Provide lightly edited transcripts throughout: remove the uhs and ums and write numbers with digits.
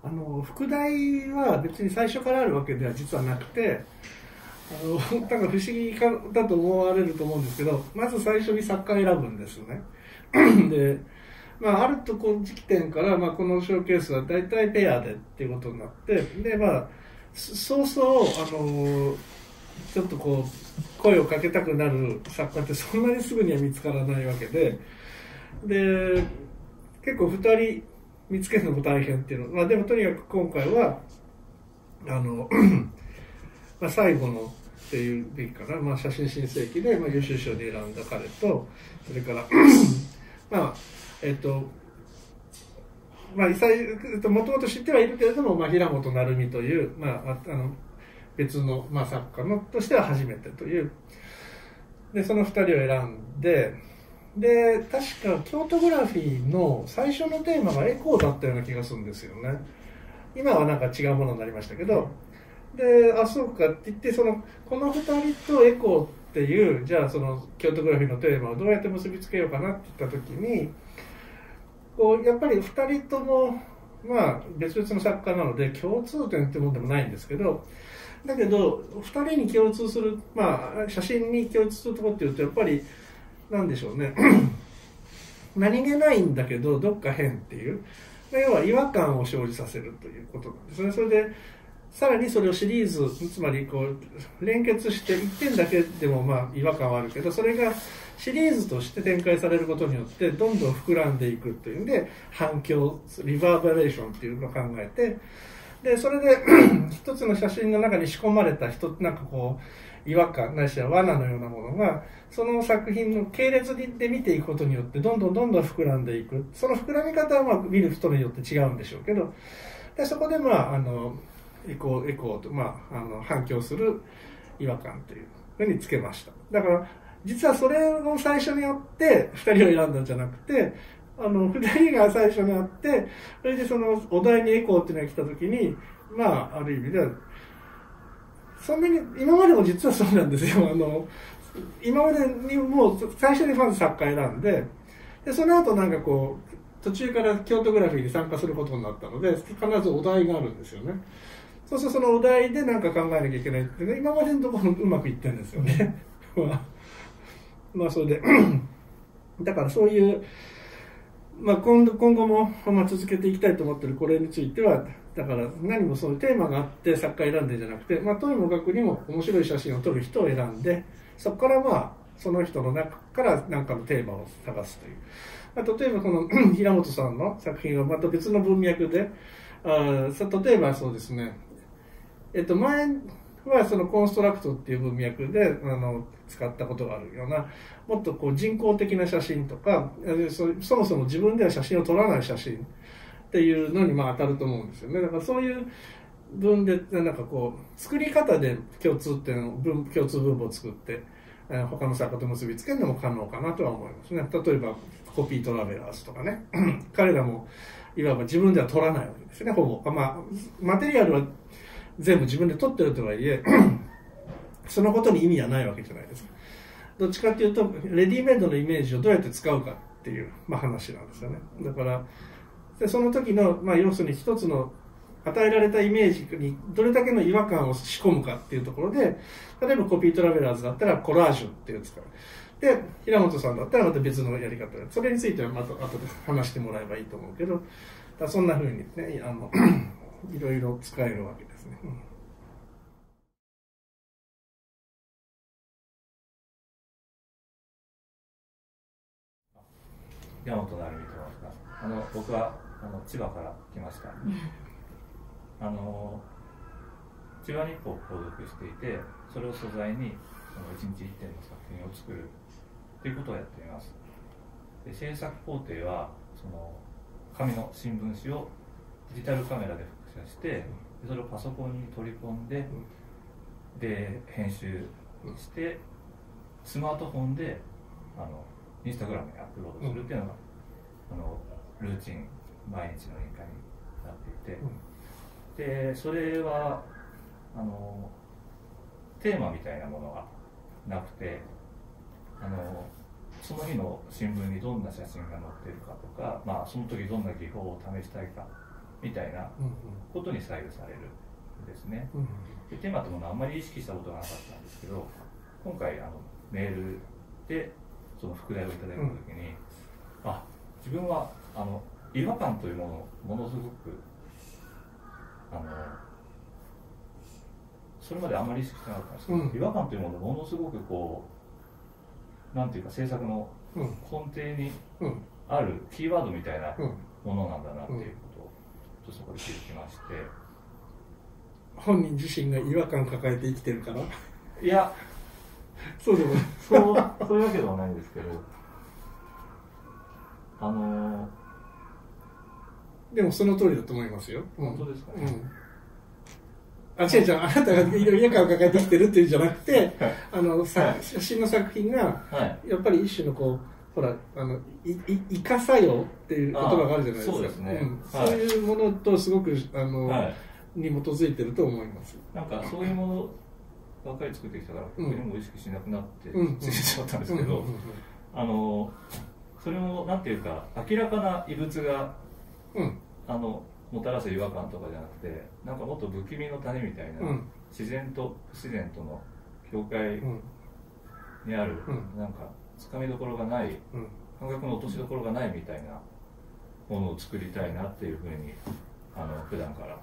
副題は別に最初からあるわけでは実はなくて、なんか不思議だと思われると思うんですけど、まず最初に作家選ぶんですね。で、あるとこ時期点から、このショーケースは大体ペアでっていうことになって、で、そうそう、ちょっと声をかけたくなる作家ってそんなにすぐには見つからないわけで、結構2人見つけるのも大変っていうの。でもとにかく今回は、最後のっていうべきかな、写真新世紀で、優秀賞で選んだ彼と、それから、もともと知ってはいるけれども、平本成美という、別の、作家のとしては初めてという。で、その2人を選んで、確か京都グラフィーの最初のテーマがエコーだったような気がするんですよね。今はなんか違うものになりましたけど、で、そうかって言って、この2人とエコーっていう、じゃあその京都グラフィーのテーマをどうやって結びつけようかなって言った時に、やっぱり2人とも、別々の作家なので共通点ってもんでもないんですけど、だけど2人に共通する、写真に共通するところっていうとやっぱりなんでしょうね何気ないんだけどどっか変っていう、要は違和感を生じさせるということなんですね。それでさらにそれをシリーズ、つまり連結して1点だけでも違和感はあるけど、それがシリーズとして展開されることによってどんどん膨らんでいくというんで、反響、リバーバレーションっていうのを考えて、でそれで一つの写真の中に仕込まれた違和感ないしは罠のようなものがその作品の系列で見ていくことによってどんどん膨らんでいく。その膨らみ方は見る人によって違うんでしょうけど、でそこでエコーと、反響する違和感というふうにつけました。だから実はそれを最初にやって2人を選んだんじゃなくて、2人が最初にあって、それでそのお題にエコーっていうのが来た時に、ある意味ではそんなに今までも実はそうなんですよ。今までにもう最初にまず作家選んで、その後途中から京都グラフィーに参加することになったので、必ずお題があるんですよね。そうするとそのお題で何か考えなきゃいけないってね、今までのところうまくいってるんですよね。それでだからそういう、今後も続けていきたいと思っているこれについては、だから何もそういうテーマがあって作家選んでんじゃなくて、とにもかくにも面白い写真を撮る人を選んで、そこからその人の中から何かのテーマを探すという。例えばこの平本さんの作品はまた別の文脈で、例えばそうですね、前はそのコンストラクトっていう文脈で使ったことがあるような、もっと人工的な写真とか、そもそも自分では写真を撮らない写真っていうのに当たると思うんですよね。だからそういう分で作り方で共通分母を作って他の作家と結びつけるのも可能かなとは思いますね。例えばコピートラベラーズとかね彼らもいわば自分では撮らないわけですね、ほぼ。マテリアルは全部自分で撮ってるとはいえそのことに意味はないわけじゃないですか。どっちかっていうとレディメイドのイメージをどうやって使うかっていう、話なんですよね。だからその時の、要するに一つの与えられたイメージにどれだけの違和感を仕込むかっていうところで、例えばコピートラベラーズだったらコラージュっていう使う。で平本さんだったらまた別のやり方で、それについてはまた後で話してもらえばいいと思うけど、そんな風にねいろいろ使えるわけですね。 山本成美と申します。僕は千葉から来ました。千葉日報を購読していて、それを素材に1日1点の作品を作るということをやっています。で制作工程は紙の新聞紙をデジタルカメラで複写して、それをパソコンに取り込んで、編集して、スマートフォンでインスタグラムにアップロードするっていうのが、ルーチン、毎日の日課になっていて、でそれはテーマみたいなものがなくて、その日の新聞にどんな写真が載っているかとか、その時どんな技法を試したいかみたいなことに左右されるんですね。でテーマというものはあんまり意識したことがなかったんですけど、今回メールでその副題をいただいたときに、自分は違和感というものをものすごくそれまであんまり意識してなかったんですけど、違和感というものをものすごくこうなんていうか制作の根底にあるキーワードみたいなものなんだなっていうことをちょっとそこで気づきまして。 本人自身が違和感を抱えて生きてるから？ いや、 そうでもそういうわけではないんですけど、 でもその通りだと思いますよ。 本当ですかね。 違う、あなたが違和感を抱えて生きてるっていうんじゃなくて、写真の作品がやっぱり一種のこうほら異化作用っていう言葉があるじゃないですか。 そうですね。 そういうものとすごくに基づいてると思います。 なんかそういうものばっかり作ってきたから僕にも意識しなくなってついてしまったんですけど、それもなんていうか明らかな異物が、もたらす違和感とかじゃなくて、なんかもっと不気味の種みたいな、自然と不自然との境界にある、なんかつかみどころがない、感覚の落としどころがないみたいなものを作りたいなっていうふうに普段から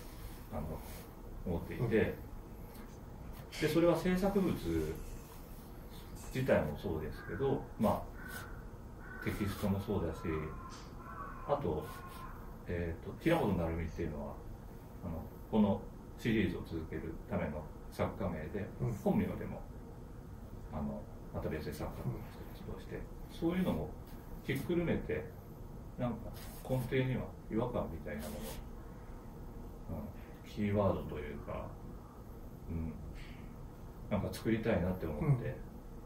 思っていて、でそれは制作物自体もそうですけど、テキストもそうだし、あと、平本成美っていうのはこのシリーズを続けるための作家名で、本名でもまた別で作家として活動して、そういうのもひっくるめてなんか根底には違和感みたいなもの、キーワードというか、なんか作りたいなって思って、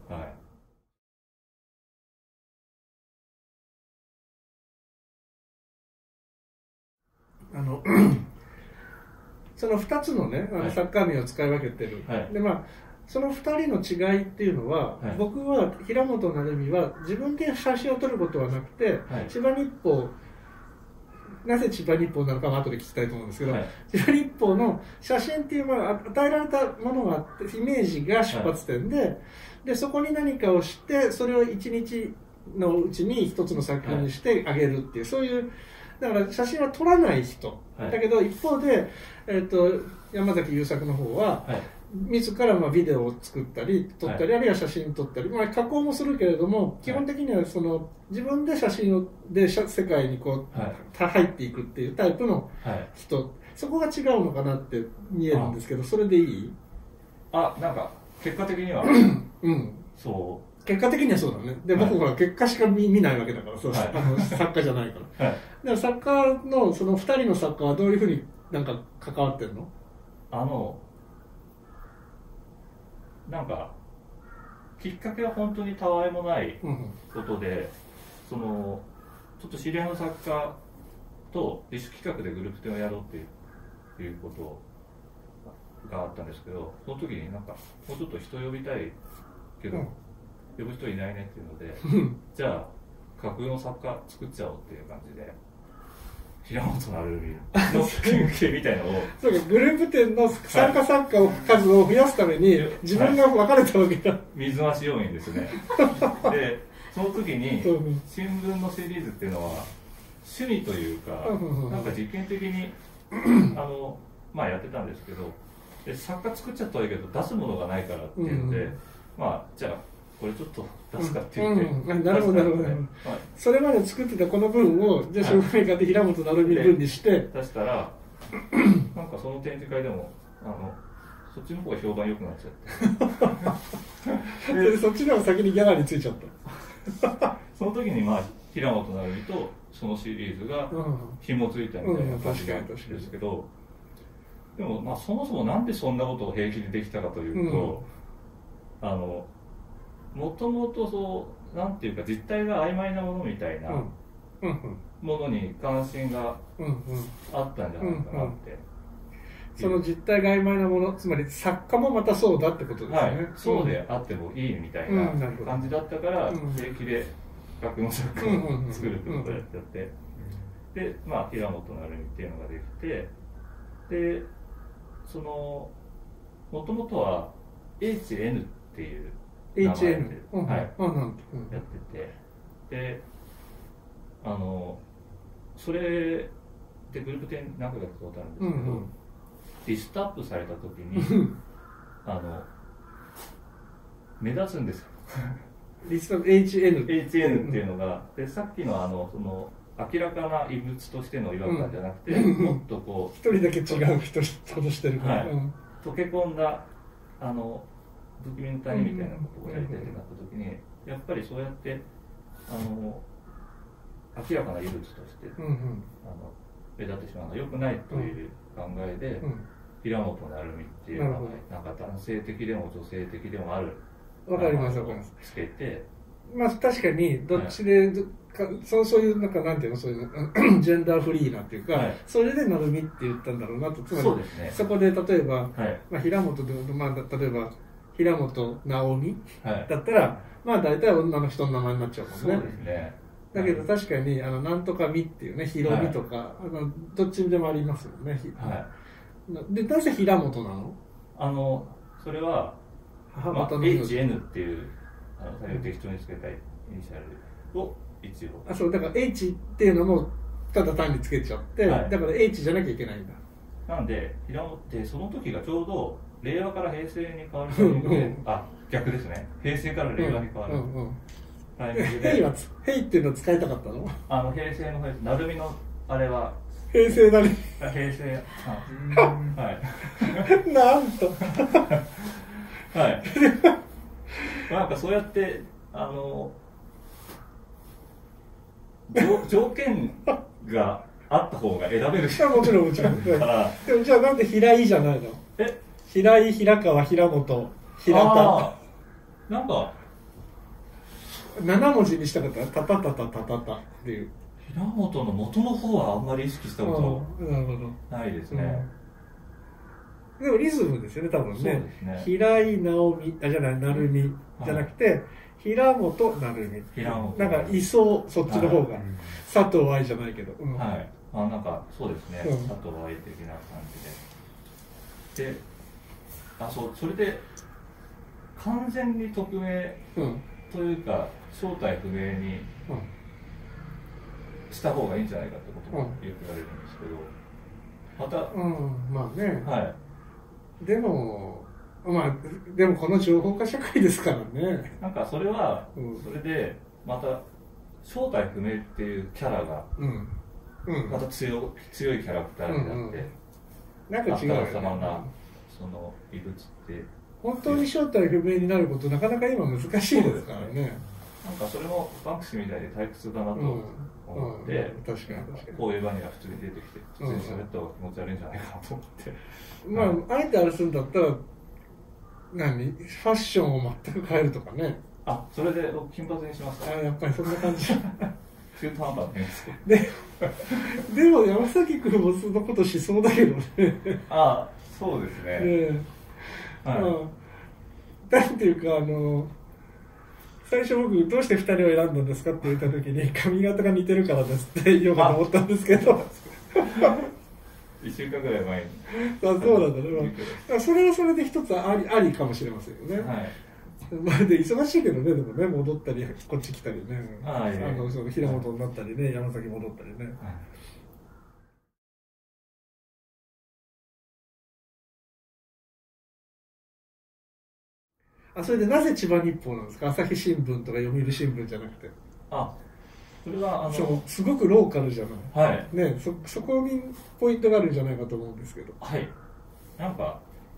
その2つのね作家名を使い分けてる、でその2人の違いっていうのは、僕は平本成美は自分で写真を撮ることはなくて、千葉日報、なぜ千葉日報なのかは後で聞きたいと思うんですけど、千葉日報の写真っていう与えられたものがあって、イメージが出発点で、そこに何かをしてそれを一日のうちに一つの作品にしてあげるっていう、そういうだから写真は撮らない人、だけど一方で、山崎優作の方は、自らビデオを作ったり撮ったり、あるいは写真撮ったり、加工もするけれども、基本的には自分で写真で世界にこう、入っていくっていうタイプの人、そこが違うのかなって見えるんですけど、それでいい？ なんか結果的にはそう、 結果的にはそうだね。で、僕は結果しか見ないわけだから、作家じゃないから。だから作家のその2人の作家はどういうふうになんか関わってるの？ なんかきっかけは本当にたわいもないことで、ちょっと知り合いの作家と自主企画でグループ展をやろうっていうことがあったんですけど、その時になんかもうちょっと人呼びたいけど、呼ぶ人いないねっていうので、じゃあ架空の作家作っちゃおうっていう感じで、平本成美の研究みたいなのをそうか、グループ展の参加作家の数を増やすために自分が分かれたわけだ。 水増し要因ですね。でその時に新聞のシリーズっていうのは趣味というか、なんか実験的にやってたんですけど、で作家作っちゃったはいいけど出すものがないからっていうので、じゃあこれちょっと出すかって言って、 なるほどなるほど、それまで作ってたこの分をじゃあしょうがないかって平本成美分にして出したら、なんかその展示会でもそっちの方が評判良くなっちゃってそっちの方が先にギャラリーついちゃった。 その時に平本成美とそのシリーズが紐ついたみたいな感じなんですけど、でもそもそもなんでそんなことを平気でできたかというと、もともとそうなんていうか実態が曖昧なものみたいなものに関心があったんじゃないかなって。 その実態が曖昧なもの、つまり作家もまたそうだってことですね。 そうであってもいいみたいな感じだったから、平気で架空の作家を作るってことをやってやって、 で、平本成美っていうのができて、でもともとは HN っていう名前で、 HN、 はい、 なんと、 やってて、でそれでグループ展何回かやったことあるんですけど、リストアップされた時に目立つんですよ。 リスト HN っていうのが、でさっきの明らかな異物としての違和感じゃなくて、もっとこう一人だけ違う人としてるから、 溶け込んだドキュメンタリーみたいなことをやりたいってなった時に、やっぱりそうやって明らかな異物として、目立ってしまうのは良くないという考えで、平本成美っていう名前、なんか男性的でも女性的でもあるわかりますわかります。 つけて、 確かにどっちで、そういうなんかなんていうの、そういうジェンダーフリーなっていうか、それで成美って言ったんだろうなと。つまり そこで例えば、平本で、例えば平本直美だったら、大体女の人の名前になっちゃうもんね。 そうですね。 だけど確かになんとか美っていうね、ひろみとか、どっちでもありますもんね。で、なぜ平本なの？それはHN っていう適当につけたイニシャルを一応。 そうだから H っていうのもただ単につけちゃって、だから H じゃなきゃいけないんだ。 なんで平本ってその時がちょうど令和から平成に変わるタイミングで、逆ですね。平成から令和に変わるタイミングで。 ヘイっていうの使いたかったの？ 平成の成美のあれは平成だね。 平成。はい。 なんと。 はい。なんかそうやって条件があった方が選べるし。 もちろんから。でもじゃあなんで平井じゃないの？平井、平川、平本、平田。 なんか 7文字にしたかったらタタタタタタタっていう。 平本の元の方はあんまり意識したことないですね。 でもリズムですよね、多分ね。平井直美、じゃない、成美じゃなくて、平本成美。なんかいそう、そっちの方が。佐藤愛じゃないけど。 はい。なんかそうですね、佐藤愛的な感じで。で、それで完全に匿名というか、正体不明にした方がいいんじゃないかってこともよく言われるんですけど、また、 まあね。 はい。 でもこの情報化社会ですからね。 なんかそれは、それでまた正体不明っていうキャラがまた強いキャラクターになって、 なんか違うよね。 さまなその異物って本当に正体不明になることなかなか今難しいですからね。 なんかそれもバンクシーみたいで退屈だなと思って、 確かにこういう場には普通に出てきて普通に喋った方が気持ち悪いんじゃないかなと思って、 あえてあれするんだったらファッションを全く変えるとかね。 それで金髪にしました。 やっぱりそんな感じ。 中途半端な変ですでも山崎君もそのことしそうだけどね。 そうですね。 なんていうか最初僕どうして2人を選んだんですかって言った時に髪型が似てるからですって言おうかと思ったんですけど 1週間ぐらい前にそうなんだね、それはそれで一つありかもしれませんよね。で忙しいけどね、でもね、戻ったりこっち来たりね、その平本になったりね、山崎戻ったりね。それでなぜ千葉日報なんですか？朝日新聞とか読売新聞じゃなくて。 それはすごくローカルじゃない。 はい。 ね、そこにポイントがあるんじゃないかと思うんですけど。 はい。なんか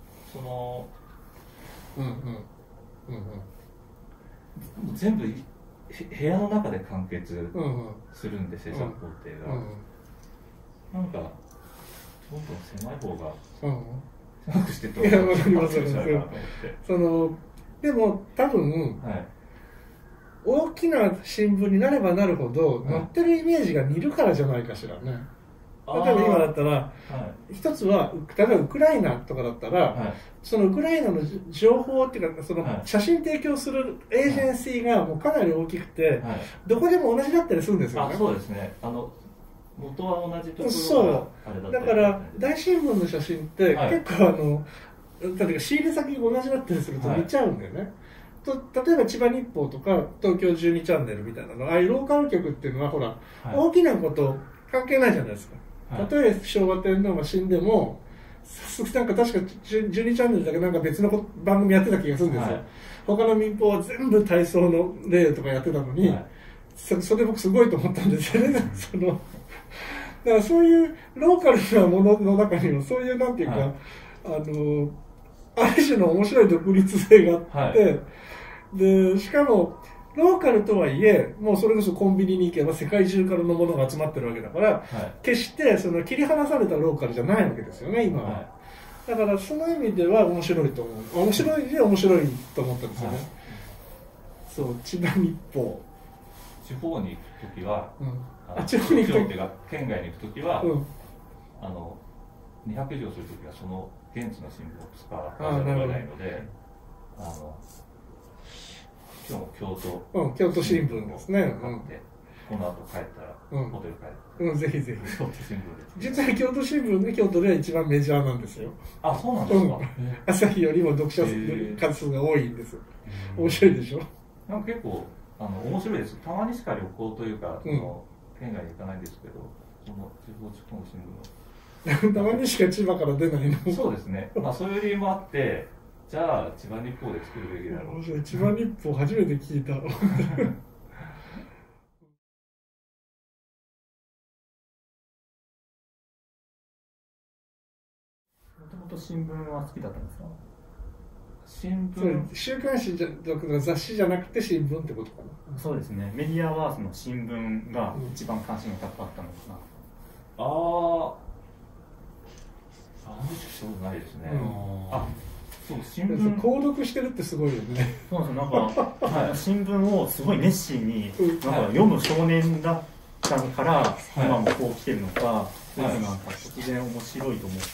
全部部屋の中で完結するんで、制作工程が。なんかどんどん狭い方が狭くしてってわかりますでも多分、大きな新聞になればなるほど、載ってるイメージが似るからじゃないかしらね。例えば今だったら、一つは例えばウクライナとかだったら、そのウクライナの情報っていうか、その写真提供するエージェンシーがもうかなり大きくて、どこでも同じだったりするんですよね。 そうですね。 元は同じところそがあれだう。 ったりだから大新聞の写真ってはい結構例えば仕入れ先が同じだったりすると見ちゃうんだよね。例えば千葉日報とか東京12チャンネルみたいなの、ああいうローカル局っていうのはほら、大きなこと関係ないじゃないですか。たとえ昭和天皇が死んでも、なんか確か12チャンネルだけなんか別の番組やってた気がするんですよ。他の民放は全部体操の例とかやってたのに、それ僕すごいと思ったんですよね。だからそういうローカルなものの中にもそういうなんていうか、ある種の面白い独立性があって、でしかもローカルとはいえもうそれこそコンビニに行けば世界中からのものが集まってるわけだから、決してその切り離されたローカルじゃないわけですよね今は、だからその意味では面白いと思う。面白いと思ったんですよね、そう千葉日報地方に行くときは、 地方に行くときが県外に行くときは、200以上するときはその現地の新聞を使わざるを得ないので、今日も京都新聞ですね。 この後帰ったら、ホテル帰って。 ぜひぜひ。 京都新聞で。 実は京都新聞で京都では一番メジャーなんですよ。 あ、そうなんですか。 朝日よりも読者数が多いんです。面白いでしょ。 なんか結構面白いです。たまにしか旅行というか、県外に行かないんですけど、その地方の新聞の。 たまにしか千葉から出ないの。 そうですね。そういう理由もあって。じゃあ千葉日報で作るべきだろう。 千葉日報初めて聞いた。もともと新聞は好きだったんですか？ 新聞、 週刊誌とか雑誌じゃなくて新聞ってことかな。 そうですね。メディアはその新聞が一番関心が高かったのかな。 あんまりしたことないですね。そう新聞購読してるってすごいよね。 そうです。なんか新聞をすごい熱心になんか読む少年だったから今もこう来てるのか、なんか突然面白いと思って。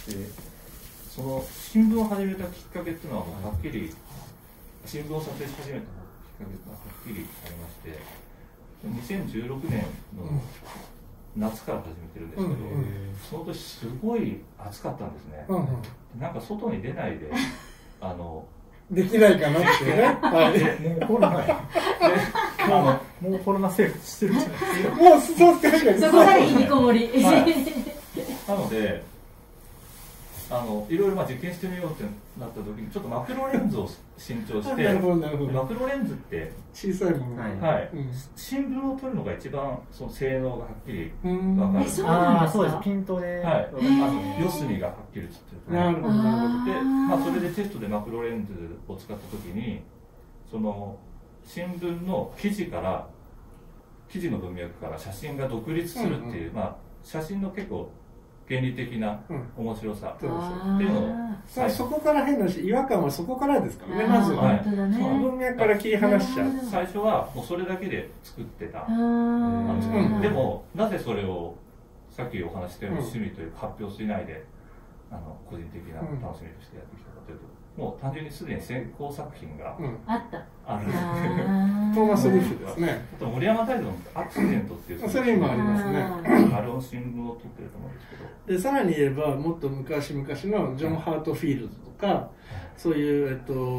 その新聞を始めたきっかけっていうのははっきり新聞を撮影し始めたきっかけがはっきりありまして、2016年の夏から始めてるんですけど、その年すごい暑かったんですね。なんか外に出ないでできないかなってね。 もうコロナもうコロナ生活してるじゃないですか。 もうそう確かに。 そこまで引きこもり。 なのでいろいろ実験してみようってなった時にちょっとマクロレンズを新調して、マクロレンズって小さいもの、 新聞を撮るのが一番その性能がはっきり分かる。 そうです。ピントで、 四隅がはっきり映ってる。 なるほどで、それでテストでマクロレンズを使った時にその新聞の記事の文脈から写真が独立するっていう、写真の結構原理的な面白さっていうのを、 そこから変なし違和感はそこからですからね。まずは文脈から切り離しちゃう。 最初はもうそれだけで作ってた。でもなぜそれをさっきお話したように趣味というか発表しないで個人的な楽しみとしてやってきたかというと、もう単純にすでに先行作品があった。 トーマス・ルーフですね。 あと森山泰造のアクシデントっていうそれ今ありますね。 あれを新聞を撮ってると思うんですけど。 でさらに言えばもっと昔々のジョン・ハートフィールドとか、そういう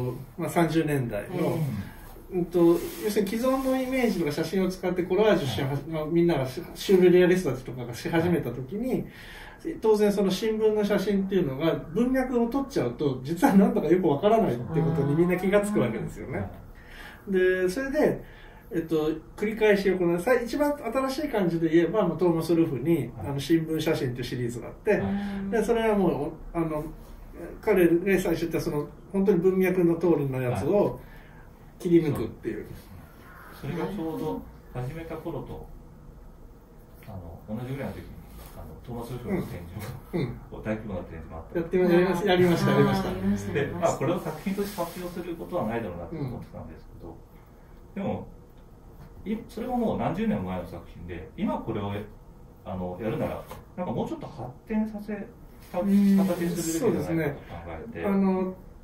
30年代の。要するに既存のイメージとか写真を使ってコラージュしみんながシュールレアリストたちとかがし始めた時に、当然その新聞の写真っていうのが文脈を取っちゃうと実は何だかよくわからないっていうことにみんな気がつくわけですよね。でそれで、繰り返し行う一番新しい感じで言えばトーマス・ルフに新聞写真というシリーズがあって、でそれはもう彼が最初言ったその本当に文脈の通りのやつを切り抜くっていう、 それがちょうど始めた頃と同じぐらいの時にトーマス・ルフの展示を、大規模な展示もあったやりましたで、これを作品として発表することはないだろうなと思ってたんですけど、でもそれももう何十年も前の作品で今これをやるならなんかもうちょっと発展させた形にするべきじゃないかと考えて、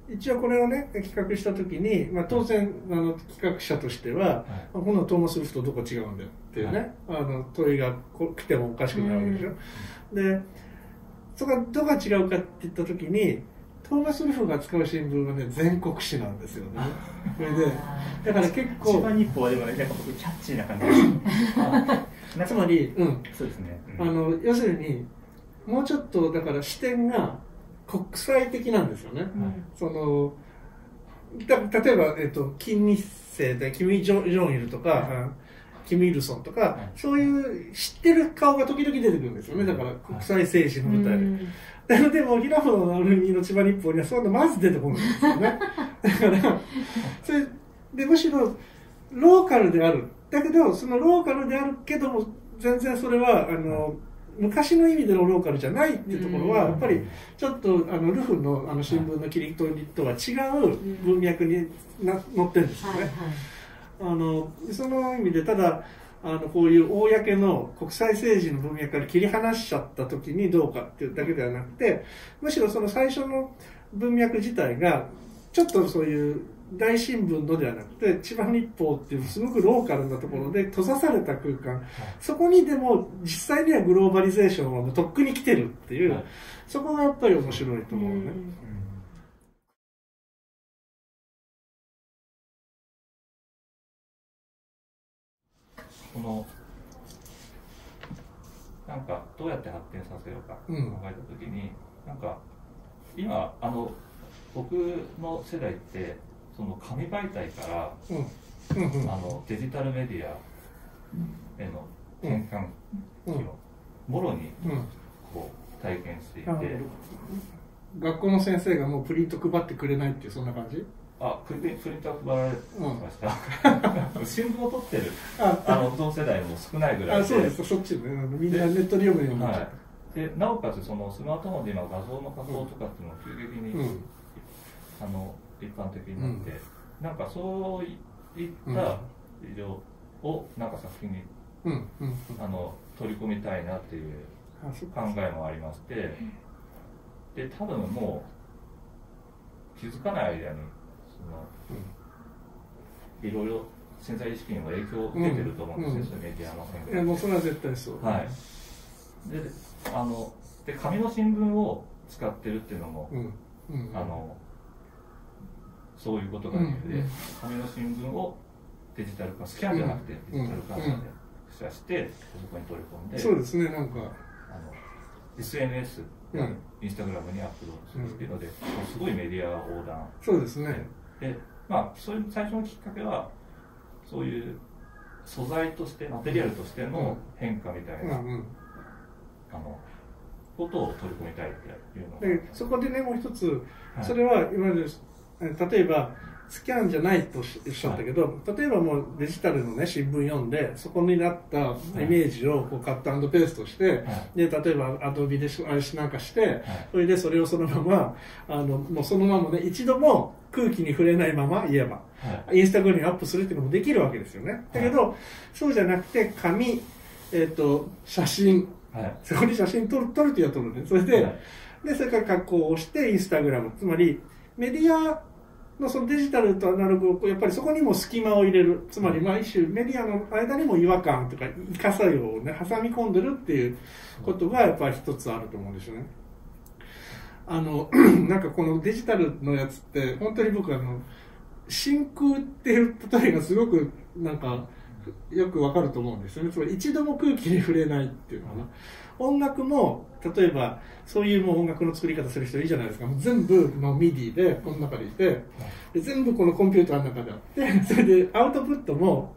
一応これをね企画した時に、まあ、当然企画者としては、このトーマス・ウルフとどこ違うんだよっていうね、問いが来てもおかしくないわけでしょ。でそこがどこが違うかって言った時に、トーマス・ウルフが扱う新聞はね全国紙なんですよね。それでだから結構千葉日報はでもね、なんか僕キャッチーな感じつまり、 そうですね、 要するにもうちょっとだから視点が国際的なんですよね。その例えば、金日成でキム・ジョンイルとか、キム・イルソンとか、そういう知ってる顔が時々出てくるんですよね。だから国際政治の舞台で。でも平本成美の千葉日報にはそういうのまず出てこないんですよね。だからそれでむしろローカルである。だけどそのローカルであるけども全然それは昔の意味でのローカルじゃないっていうところはやっぱりちょっとルフの新聞の切り取りとは違う文脈に載ってるんですよね。その意味でただこういう公の国際政治の文脈から切り離しちゃった時にどうかっていうだけではなくて、むしろその最初の文脈自体がちょっとそういう大新聞のではなくて千葉日報っていうすごくローカルなところで閉ざされた空間、そこにでも実際にはグローバリゼーションはとっくに来てるっていう、そこがやっぱり面白いと思うね。 このなんかどうやって発展させようか考えたときに、なんか今僕の世代ってその紙媒体から、デジタルメディアへの転換期をもろにこう体験していて、 学校の先生がもうプリント配ってくれないっていうそんな感じ？ プリントは配られてました、新聞を取ってる同世代も少ないぐらいで、 そうです、そっちね、みんなネットで読むようになっちゃった。 でなおかつそのスマートフォンで今画像の加工とかっていうのが急激に、一般的になって、なんかそういった事情をなんか作品に、取り込みたいなっていう考えもありまして、で多分もう気づかない間にいろいろ潜在意識にも影響を受けてると思うんですよ、メディアの変化。 もうそれは絶対そう。 はい。で紙の新聞を使ってるっていうのも、そういうことが理由で、紙の新聞をデジタル化、スキャンじゃなくてデジタル化して、そこに取り込んで、 そうですね、なんか SNS、インスタグラムにアップロードするっていうので、すごいメディア横断。 そうですね。 で、まあそういう最初のきっかけはそういう素材としてマテリアルとしての変化みたいな、ことを取り込みたいっていうのでそこでねもう一つ、それはいわゆる例えばスキャンじゃないとおっしゃったけど、例えばもうデジタルのね新聞読んでそこになったイメージをこうカット&ペーストして、で例えばアドビでなんかして、それでそれをそのままもうそのままね一度も空気に触れないまま言えば、インスタグラムにアップするっていうのもできるわけですよね。だけど、そうじゃなくて紙、写真、そこに写真撮るとや撮るね。それで、それから加工をしてインスタグラム、つまりメディアのそのデジタルとアナログをやっぱりそこにも隙間を入れる、つまりまあ一種メディアの間にも違和感とか異化作用をね挟み込んでるっていうことがやっぱり一つあると思うんですよね。なんかこのデジタルのやつって本当に僕真空っていう例えがすごくなんかよくわかると思うんですよね。つまり一度も空気に触れないっていうのかな。音楽も例えばそういうもう音楽の作り方する人いるじゃないですか。もう全部ミディでこの中でいて、で全部このコンピューターの中であって、それでアウトプットも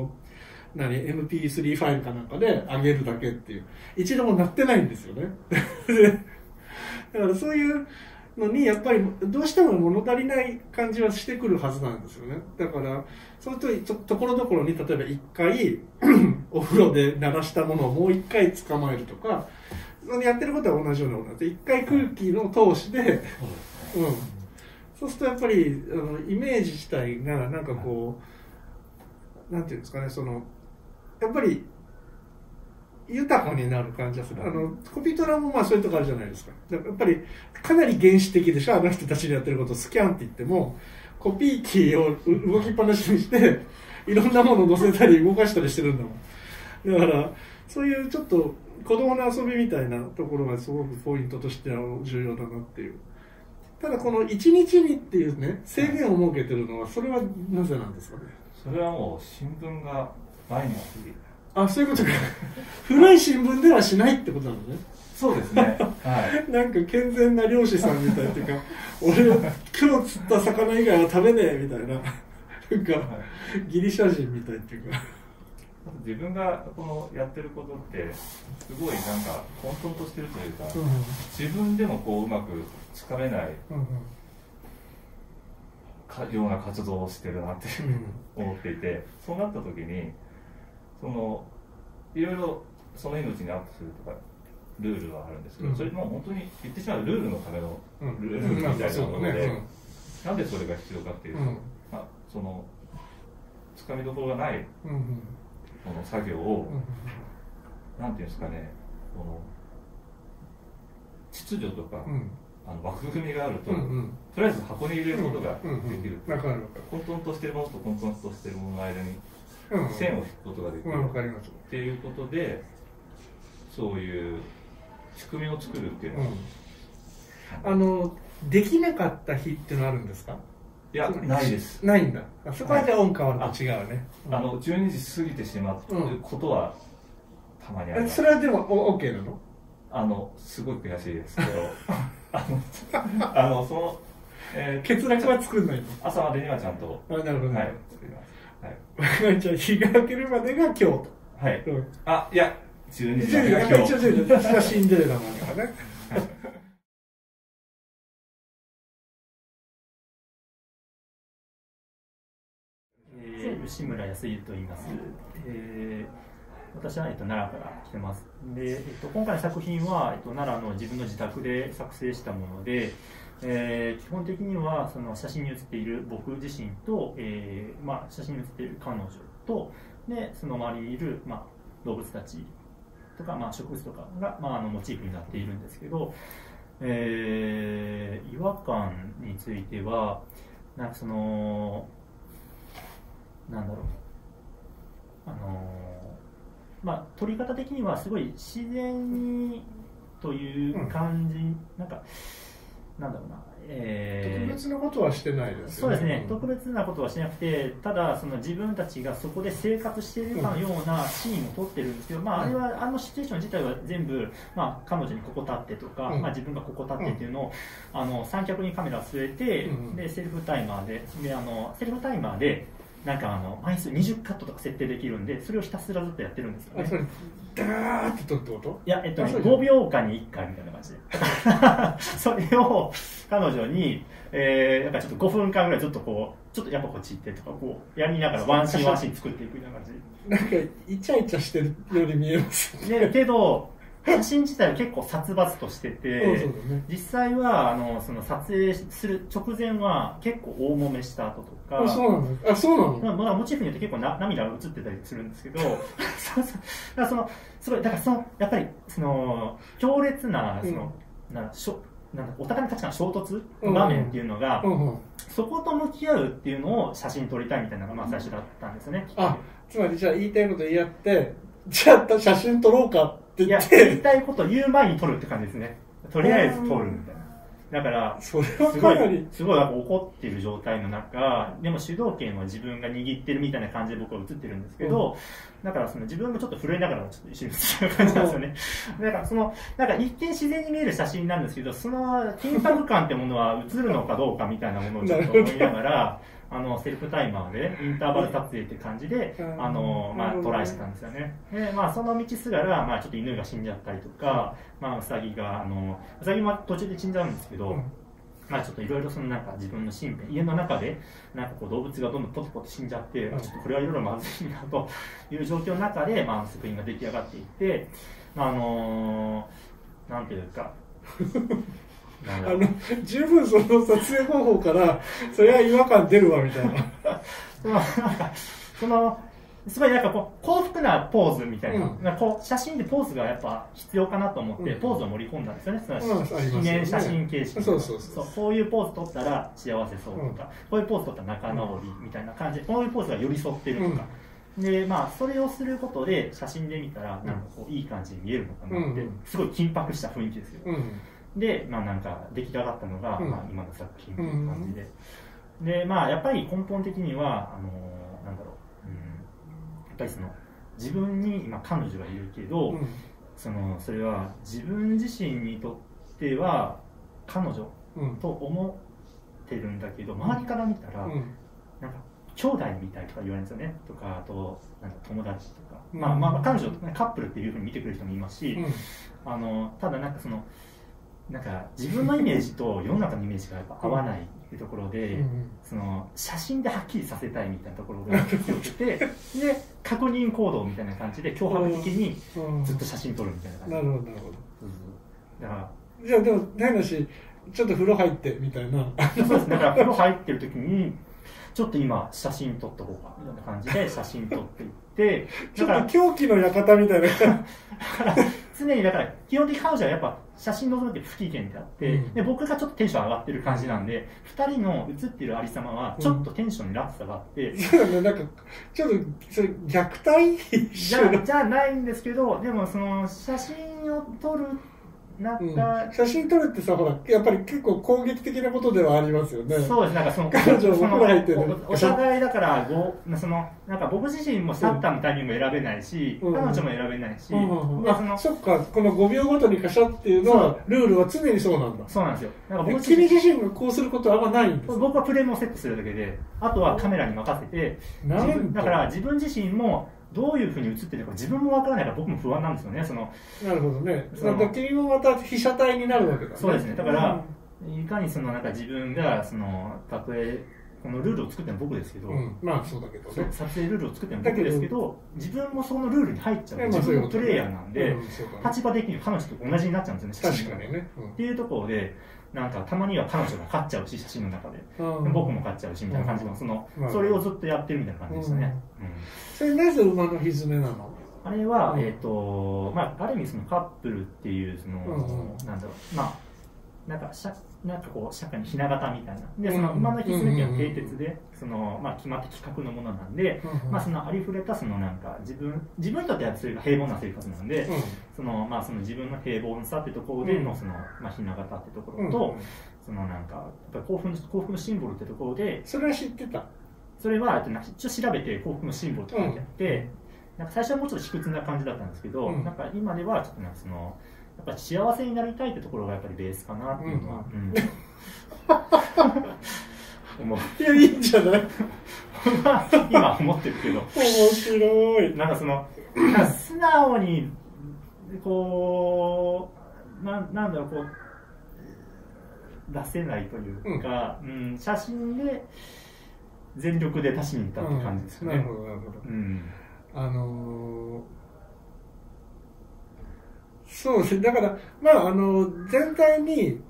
MP3 ファイルかなんかで上げるだけっていう、一度も鳴ってないんですよね。だからそういうのにやっぱりどうしても物足りない感じはしてくるはずなんですよね。だからそういうところどころに例えば一回お風呂で鳴らしたものをもう一回捕まえるとか、やってることは同じようなことなんで、一回空気の通しで、そうするとやっぱりイメージ自体がなんかこうなんていうんですかね、やっぱり豊かになる感じがする。コピトラもまあそういうとこあるじゃないですか。やっぱりかなり原始的でしょ、あの人たちでやってること。スキャンって言ってもコピーキーを動きっぱなしにしていろんなものを載せたり動かしたりしてるんだもん。だからそういうちょっと子供の遊びみたいなところがすごくポイントとしては重要だなっていう。ただこの1日にっていうね制限を設けてるのはそれはなぜなんですかね。 それはもう新聞が毎日、 そういうことか。古い新聞ではしないってことなのね。 そうですね、はい、 なんか健全な漁師さんみたいっていうか俺は今日釣った魚以外は食べねえみたいななんかギリシャ人みたいっていうか自分がこのやってることってすごいなんか混沌としてるというか、自分でもこううまくつかめない、ような活動をしてるなって思っていて、そうなった時にいろいろその命にアップするとかルールはあるんですけど、それも本当に言ってしまうルールのためのルールみたいなもので、なんでそれが必要かっていうと、そのつかみどころがないこの作業を、なんていうんですかね、この秩序とか、枠組みがあると、とりあえず箱に入れることができる。混沌としているものと混沌としているものの間に線を引くことができるっていうことで、そういう仕組みを作るっていうのは、 できなかった日っていうのはあるんですか。 いや、ないです。 ないんだ。そこはじゃあオン変わると違うね。 12時過ぎてしまうことはたまにあります。 それはでも OK なの？すごい悔しいですけど欠落は作んないと。 朝までにはちゃんと。 なるほど。 はい、作ります。 はい。じゃあ日が明けるまでが今日と。 はい。いや、12時までが今日。 私はシンデレラなんだからね。 吉村康之と言います。私は、奈良から来てます。で、今回の作品は、奈良の自分の自宅で作成したもので、基本的にはその写真に写っている僕自身と、写真に写っている彼女とでその周りにいる、動物たちとか、植物とかが、モチーフになっているんですけど、違和感についてはなんかなんだろう、撮り方的にはすごい自然にという感じ、なんだろうな、 特別なことはしてないですよね。 そうですね、特別なことはしなくて、ただその自分たちがそこで生活しているかのようなシーンを撮ってるんですけど、あれはシチュエーション自体は全部、彼女にここ立ってとか、自分がここ立ってっていうのを、三脚にカメラを据えて、でセルフタイマーで、セルフタイマーで枚数20カットとか設定できるんで、それをひたすらずっとやってるんですよね。 それダーッと撮るってこと？ いや、5秒間に1回みたいな感じでそれを彼女に、ちょっと5分間ぐらいずっとちょっとやっぱこっち行ってとかやりながらワンシーンワンシーン作っていくような感じ。 なんかイチャイチャしてるように見えますね。けど写真自体は結構殺伐としてて、実際はその撮影する直前は結構大揉めした後とか。 そうなの？ モチーフによって結構涙が映ってたりするんですけどすごいだからやっぱり強烈なお互いに価値観衝突場面っていうのが、そこと向き合うっていうのを写真撮りたいみたいなのが最初だったんですよね。 つまりじゃあ言いたいこと言い合って、じゃあ写真撮ろうかって言って、 言いたいことを言う前に撮るって感じですね。とりあえず撮るみたいな。だからそれはかなりすごい怒っている状態の中でも主導権は自分が握ってるみたいな感じで僕は映ってるんですけど、だから自分もちょっと震えながらちょっと一緒に映ってる感じなんですよね。だから一見自然に見える写真なんですけど、その緊迫感ってものは映るのかどうかみたいなものをちょっと思いながらセルフタイマーでインターバル撮影って感じでトライしてたんですよね。でその道すがらちょっと犬が死んじゃったりとか、ウサギも途中で死んじゃうんですけど、ちょっといろいろ自分の身辺家の中で動物がどんどんポテポテ死んじゃって、ちょっとこれはいろいろまずいなという状況の中で作品が出来上がっていってなんていうか十分その撮影方法からそれは違和感出るわみたいなすごいなんかこう幸福なポーズみたいな、 うんなんかこう写真でポーズがやっぱ必要かなと思って、ポーズを盛り込んだんですよね、そのありますよね記念写真形式そうこういうポーズ取ったら幸せそうとか、こういうポーズ取ったら仲直りみたいな感じで、こういうポーズが寄り添ってるとか、でまあそれをすることで写真で見たらなんかこういい感じに見えるのかなって、すごい緊迫した雰囲気ですよ、でまあなんか出来上がったのが、まあ、今の作品という感じで、でまあやっぱり根本的にはなんだろう、やっぱりその自分に今彼女がいるけど、それは自分自身にとっては彼女と思ってるんだけど、周りから見たら、なんか兄弟みたいとか言われるんですよね、とかあとなんか友達とか、まあ彼女カップルっていうふうに見てくれる人もいますし、ただなんかそのなんか自分のイメージと世の中のイメージがやっぱ合わないっていうところで、その写真ではっきりさせたいみたいなところが強くてで確認行動みたいな感じで脅迫的にずっと写真撮るみたいな感じ。 なるほどなるほど。 だからじゃあでも変なしちょっと風呂入ってみたいな。 そうですね。だから風呂入ってる時にちょっと今写真撮った方がみたいな感じで写真撮っていってちょっと狂気の館みたいな常にだから基本的に彼女はやっぱ写真のぞいて不機嫌であって、で僕がちょっとテンション上がってる感じなんで、2人の写ってるありさまはちょっとテンションに落差があって、 そうだね、なんかちょっとそれ虐待じゃないんですけど、でもその写真を撮るなんか、 写真撮るってさ、ほらやっぱり結構攻撃的なことではありますよね。 そうです。なんかその彼女も風呂入ってるお互いだからそのなんか僕自身もシャッターのタイミングも選べないし、彼女も選べないし、 そっか、この5秒ごとにカシャっていうのはルールは常にそうなんだ。 そうなんですよ。なんか君自身がこうすることはあんまないんです。 僕はプレームをセットするだけで、あとはカメラに任せて、だから自分自身もどういうふうに映ってるのか自分もわからないから僕も不安なんですよね。 なるほどね。君もまた被写体になるわけだね。 そうですね。だから、いかになんか自分がたとえこのルールを作ってるのは僕ですけど、 まあそうだけどね。 撮影ルールを作ってるのは僕ですけど、自分もそのルールに入っちゃう。自分もプレイヤーなんで、立場的に彼女と同じになっちゃうんですよね。 確かにね。 っていうところで。なんかたまには彼女が勝っちゃうし、写真の中で僕も勝っちゃうしみたいな感じのそれをずっとやってるみたいな感じでしたね。 それなぜ馬のひづめなの？ あれはまあある意味カップルっていうなんだろう、まあなんかこう社会にひな形みたいなで、馬のひづめっていうのは締結でまあ決まった企画のものなんで、まあありふれたなんか自分にとってはそれが平凡な生活なんで、まあ自分の平凡さってところでのまあひな形ってところと、なんかやっぱり幸福のシンボルってところで、 それは知ってた？ それは一応調べて幸福のシンボルって書いてあって、なんか最初はもうちょっと卑屈な感じだったんですけど、なんか今ではちょっとなんかやっぱり幸せになりたいってところがやっぱりベースかなっていうのは、 いや、いいんじゃない今思ってるけど、 面白い。 なんか素直にこうなんだろう、こう出せないというか、写真で全力で出しに行ったって感じですよね。 なるほどなるほど。そうですね。だからまあ全体に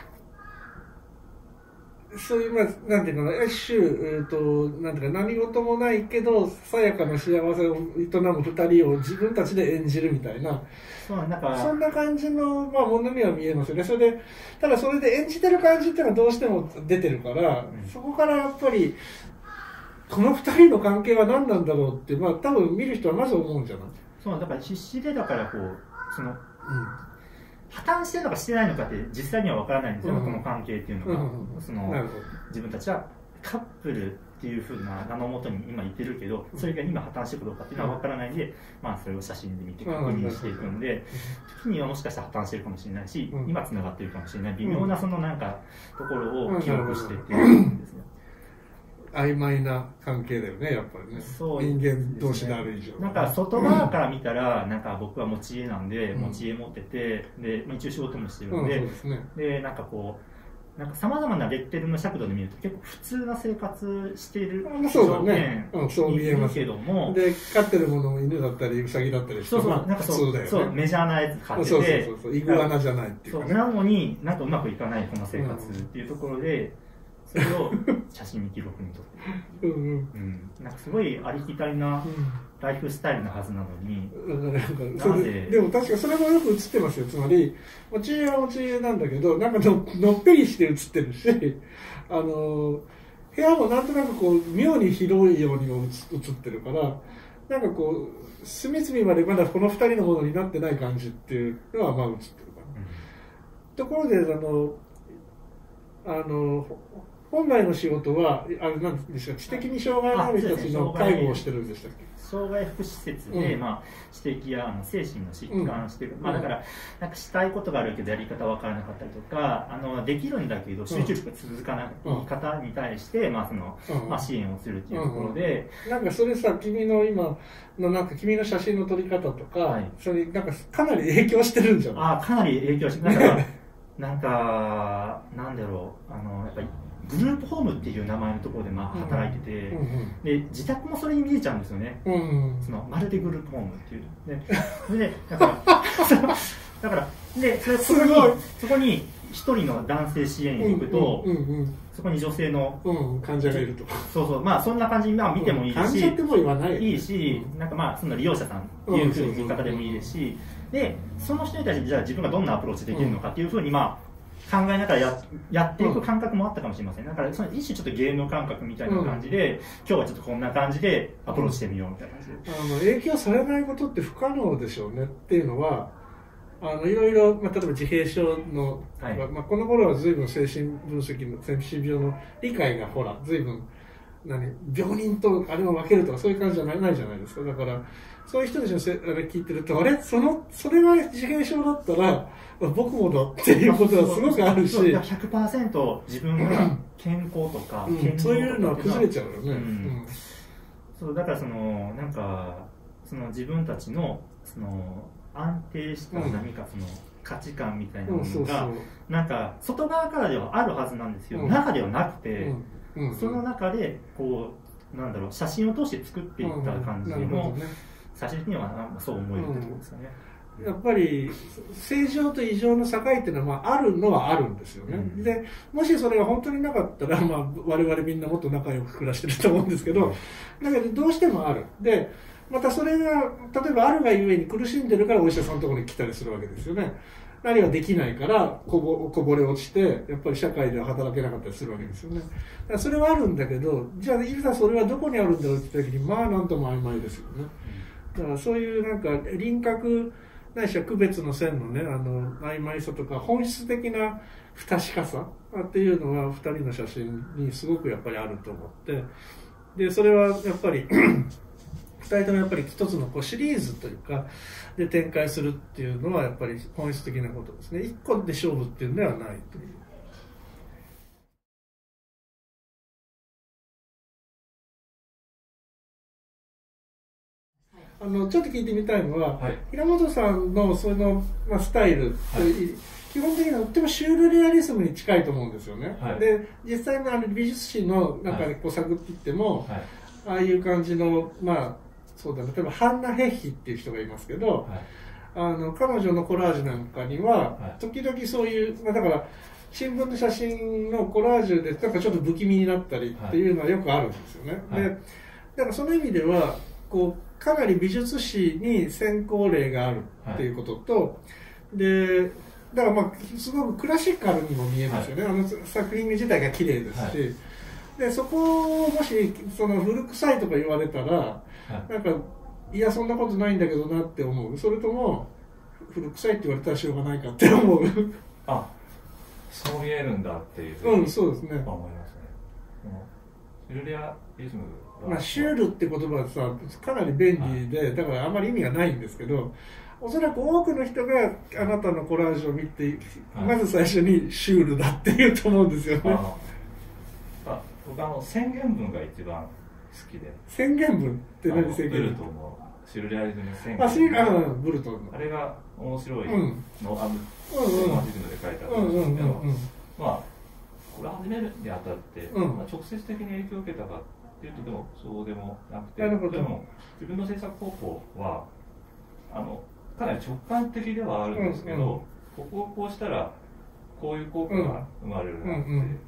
そういうなんていうかな、一種なんていうか何事もないけどささやかな幸せを営む二人を自分たちで演じるみたいな、そんな感じのものには見えますよね。それでただそれで演じてる感じっていうのはどうしても出てるから、そこからやっぱりこの二人の関係は何なんだろうって多分見る人はまず思うんじゃない？ そうだから必死でだからこう破綻してるのかしてないのかって実際には分からないんですよ、この関係っていうのが。自分たちはカップルっていうふうな名のもとに今言ってるけど、それが今破綻してるかどうかっていうのは分からないんで、まあそれを写真で見て確認していくんで、時にはもしかしたら破綻してるかもしれないし、今つながってるかもしれない微妙ななんかところを記憶してっていうんですね。 曖昧な関係だよね、やっぱりね。人間同士である以上。 なんか外側から見たら、なんか僕は持ち家なんで、持ち家持ってて、で一応仕事もしてるんで、でなんかこうなんかさまざまなレッテルの尺度で見ると結構普通な生活している条件に見えますけども、 で飼ってるものも犬だったりウサギだったりして、なんかそうだよね。 メジャーなやつ飼ってて、 イグアナじゃないっていうかね。 なのになんかうまくいかないこの生活っていうところで。 それを写真に記録に撮ってるなんかすごいありきたりなライフスタイルなはずなのに、 なぜでも確かそれもよく映ってますよ。つまり持ち家は持ち家なんだけど、なんかのっぺりして映ってるし、部屋もなんとなくこう妙に広いようにも映ってるから、なんかこう隅々までまだこの2人のものになってない感じっていうのはまあ映ってるかな。ところで本来の仕事はなんですか、知的に障害のある人たちの介護をしてるんでしたっけ？ 障害福祉施設で、知的や精神の疾患してる、だからなんかしたいことがあるけどやり方わからなかったりとか、できるんだけど集中力が続かない方に対して、支援をするっていうところで、 なんかそれさ、君の今のなんか君の写真の撮り方とか、それなんかかなり影響してるんじゃない？ かなり影響して、なんだろう、やっぱりグループホームっていう名前のところで働いてて、で自宅もそれに見えちゃうんですよね、そのまるでグループホームっていうでだからでそこに一人の男性支援員に行くと、そこに女性の患者がいるとか、 そんな感じに見てもいいし、 患者っても言わない、 いいし、なんかその利用者さんっていうふうに見方でもいいですし、でその人に対してじゃあ自分がどんなアプローチできるのかっていうふうに考えながらやっていく感覚もあったかもしれません。だからその一種ちょっとゲーム感覚みたいな感じで、今日はちょっとこんな感じでアプローチしてみようみたいな感じで、 影響されないことって不可能でしょうねっていうのは、いろいろ、例えば自閉症の、この頃は随分精神分析の精神病の理解が随分病人とあれを分けるとかそういう感じじゃないじゃないですか。だからそういう人たちの聞いてると、あれそれが自閉症だったら僕もだっていうことはすごくあるし、 100% 自分が健康とか、 そういうのは崩れちゃうよね。 だからなんか自分たちの安定した何か価値観みたいなものがなんか外側からではあるはずなんですけど、中ではなくて、その中でこう写真を通して作っていった感じでも、最終的にはそう思えるってことですかね。 やっぱり正常と異常の境っていうのはあるのはあるんですよね。でもしそれが本当になかったら、我々みんなもっと仲良く暮らしてると思うんですけど、だけどどうしてもある。でまたそれが例えばあるがゆえに苦しんでるからお医者さんのところに来たりするわけですよね。何ができないからこぼれ落ちてやっぱり社会では働けなかったりするわけですよね。だからそれはあるんだけど、じゃあいざそれはどこにあるんだろうって言った時になんとも曖昧ですよね。だからそういうなんか輪郭ないしは区別の線のね曖昧さとか本質的な不確かさっていうのは2人の写真にすごくやっぱりあると思って、でそれはやっぱり2人ともやっぱり一つのシリーズというかで展開するっていうのはやっぱり本質的なことですね。1個で勝負っていうのではないという。ちょっと聞いてみたいのは、平本さんのその、スタイルって、基本的にはとってもシュールレアリスムに近いと思うんですよね。で実際の美術史の中で探っていっても、ああいう感じのそうだね、例えばハンナ・ヘッヒっていう人がいますけど、彼女のコラージュなんかには、時々そういう、だから新聞の写真のコラージュでなんかちょっと不気味になったりっていうのはよくあるんですよね。でだからその意味ではかなり美術史に先行例があるっていうことと、でだからすごくクラシカルにも見えますよね。作品自体が綺麗ですし、でそこをもし古臭いとか言われたら、なんかいやそんなことないんだけどなって思う。それとも古臭いって言われたらしょうがないかって思う。 そう見えるんだっていうふうにそうですね。 思いますね。シュールレアリズムシュールって言葉はさかなり便利で、だからあんまり意味がないんですけど、おそらく多くの人があなたのコラージュを見て、まず最初にシュールだって言うと思うんですよね。 僕宣言文が一番好きで。 宣言文って何？宣言文？ ブルトンのシュルレアリズム宣言文。 ブルトンのあれが面白いのロマンチズムで書いてあるんですけど、これ始めるにあたって、直接的に影響を受けたかっていうとでもそうでもなくて、でも自分の制作方法はかなり直感的ではあるんですけど、ここをこうしたらこういう効果が生まれるなって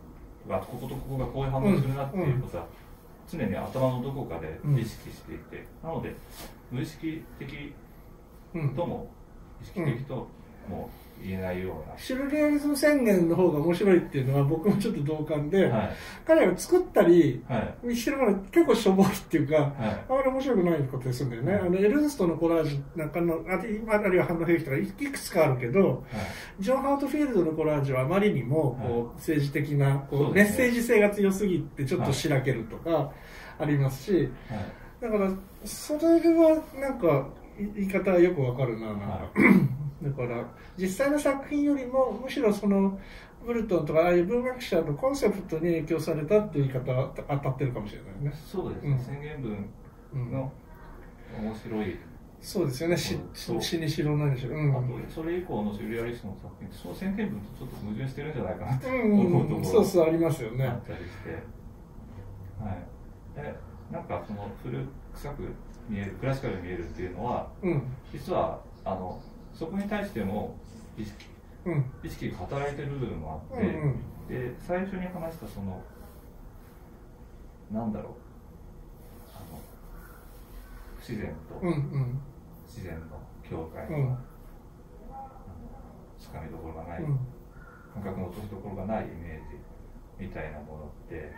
あとこことここがこういう反応するなっていうことは、常に頭のどこかで意識していて、なので無意識的とも意識的とも言えないような、 シュルレアリズム宣言の方が面白いっていうのは僕もちょっと同感で、 はい、 彼が作ったりはいしてるもの結構しょぼいっていうか、 はい、 あまり面白くないことでするんだよね。エルンストのコラージュなんかの、あるいはハンドヘイヒとかいくつかあるけど、ジョン・ハートフィールドのコラージュはあまりにもこう政治的なこうメッセージ性が強すぎてちょっとしらけるとかありますし、だからそれはなんか言い方はよくわかるな、なんか。だから実際の作品よりもむしろそのブルトンとかああいう文学者のコンセプトに影響されたっていう言い方は当たってるかもしれないね。 そうですね、宣言文の面白い、 そうですよね、詩にしろ何にしろ、 あとそれ以降のシュリアリストの作品ってその宣言文とちょっと矛盾してるんじゃないかなと思うところそうそうありますよね。 あったりして、はい、でなんかその古臭く見えるクラシカルに見えるっていうのは、実はそこに対しても意識が働いてる部分もあって、で最初に話したそのなんだろう不自然と自然の境界のつかみどころがない、感覚の落としどころがないイメージみたいなものって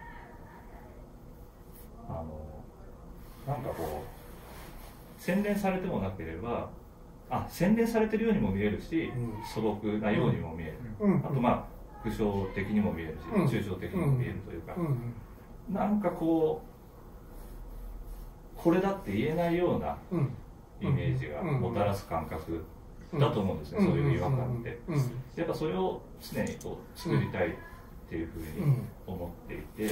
なんかこう洗練されてもなければ洗練されてるようにも見えるし、素朴なようにも見える、あと具象的にも見えるし、抽象的にも見えるというか、なんかこれだって言えないようなイメージがもたらす感覚だと思うんですね、そういう違和感って。やっぱそれを常にこう作りたいっていうふうに思っていて、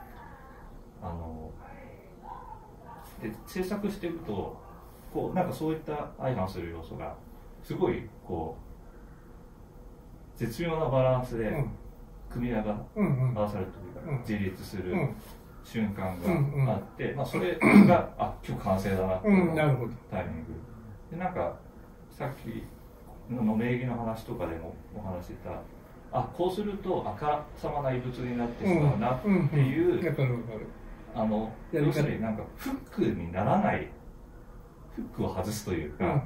で制作していくとこうなんかそういった相反する要素がすごいこう絶妙なバランスで組み合わされるというか、自立する瞬間があって、それが今日完成だなっていうタイミングで、なんかさっきの名義の話とかでもお話ししたこうするとあからさまな異物になってしまうなっていう要するになんかフックにならないフックを外すというか、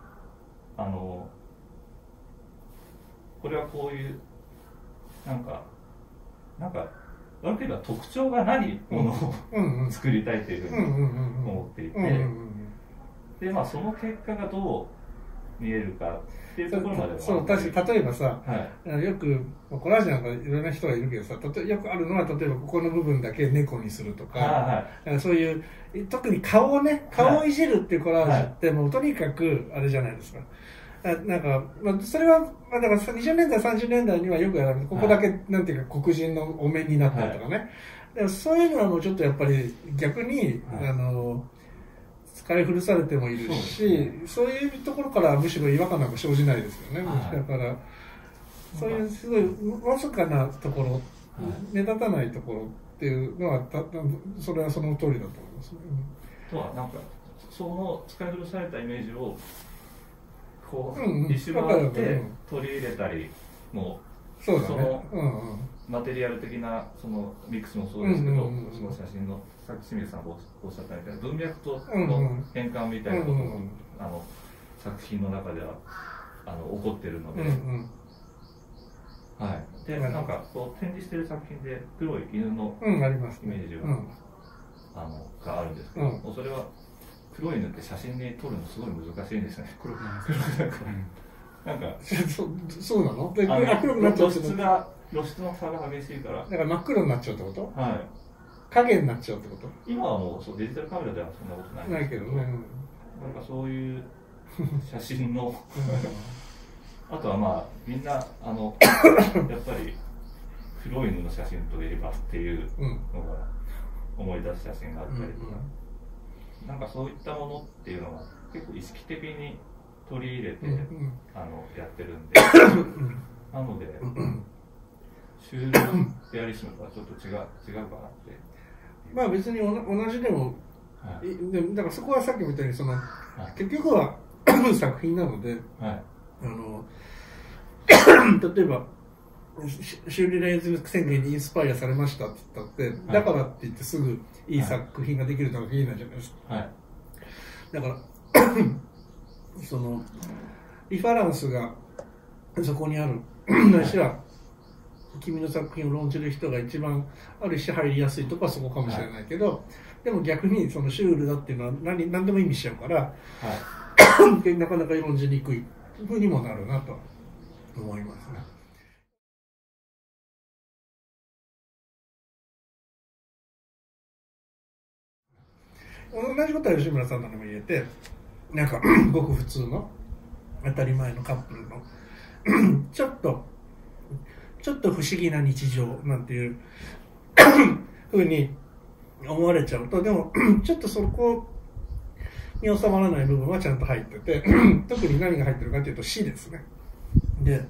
これはこういうなんか悪く言えば特徴がないものを作りたいというふうに思っていて、でその結果がどう見えるかっていうところまではそう確かに例えばさ、よくコラージュなんかいろんな人がいるけどさ、よくあるのは例えばここの部分だけ猫にするとか、そういう特に顔をいじるっていうコラージュってもうとにかくあれじゃないですか。なんかそれはだから20年代30年代にはよくやる、ここだけなんていうか黒人のお面になったりとかね、そういうのはもうちょっとやっぱり逆に使い古されてもいるし、そういうところからむしろ違和感なんか生じないですよね。だからそういうすごいわずかなところ、目立たないところっていうのはそれはその通りだと思いますね。 とはなんかその使い古されたイメージをこう一周回って取り入れたりもそのマテリアル的なそのミックスもそうですけど、その写真のさっき清水さんがおっしゃったみたいな文脈との変換みたいなことも作品の中では起こってるので、でなんかこう展示してる作品で黒い犬のイメージがあるんですけど、それは黒い犬って写真に撮るのすごい難しいんですね。黒くなるなんかそうなの？黒くなっちゃう。 露出の差が激しいから。 だから真っ黒になっちゃうってこと？ はい。 影になっちゃうってこと？ 今はもうデジタルカメラではそんなことないんですけど。 ないけどね。 なんかそういう写真のあとはみんなやっぱり黒い犬の写真といえばっていうのが思い出す写真があったりとか。なんかそういったものっていうのは結構意識的に取り入れてやってるんで、なのでシュールレアリスムとはちょっと違うかなって。 別に同じでも、だからそこはさっきみたいに結局は作品なので、例えばシューリレイズ宣言にインスパイアされましたって言ったって、だからって言ってすぐいい作品ができるとは言えないじゃないですか。はい、だからそのリファランスがそこにあるないしは君の作品を論じる人が一番ある種入りやすいところはそこかもしれないけど、でも逆にそのシュールだっていうのは何でも意味しちゃうから、なかなか論じにくいふうにもなるなと思いますね。同じことは吉村さんのにも言えて、なんかごく普通の当たり前のカップルのちょっと不思議な日常なんていうふうに思われちゃうと、でもちょっとそこに収まらない部分はちゃんと入ってて特に何が入ってるかというと死ですね。で